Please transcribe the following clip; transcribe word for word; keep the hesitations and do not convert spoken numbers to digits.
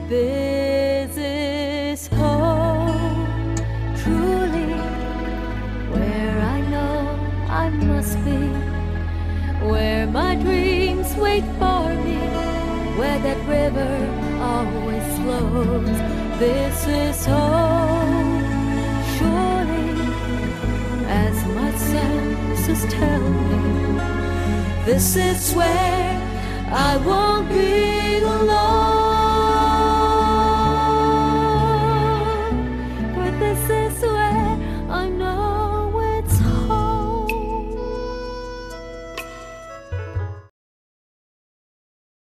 This is home, truly, where I know I must be, where my dreams wait for me, where that river always flows. This is home, surely, as my senses tell me. This is where I won't be alone.